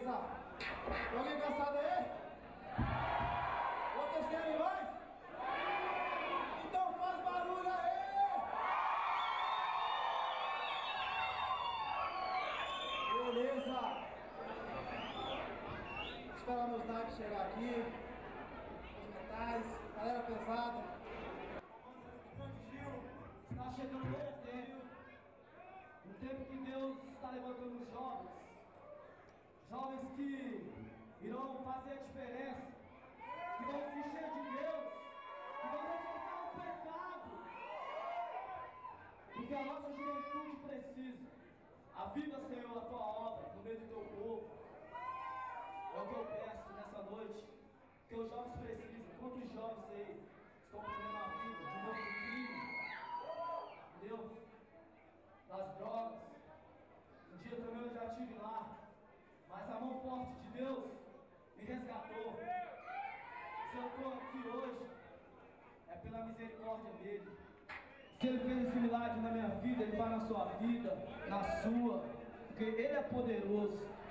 Beleza? Tem alguém cansado aí? Vocês querem mais? Então faz barulho aí! Beleza! Esperar meus naipes chegar aqui. Os metais, galera pesada. Está chegando um novo tempo. Um tempo que Deus está levantando os jovens. Jovens que irão fazer a diferença, que vão se encher de Deus, que vão rejeitar o pecado, porque a nossa juventude precisa. Aviva, Senhor, a tua obra no meio do teu povo. É o que eu peço nessa noite, que os jovens precisam. Quantos jovens aí estão perdendo a vida no mundo do crime, entendeu? Das drogas. Um dia também eu já estive lá, mas a mão forte de Deus me resgatou. Se eu estou aqui hoje, é pela misericórdia dele. Se ele fez esse milagre na minha vida, ele faz na sua vida, na sua, porque ele é poderoso.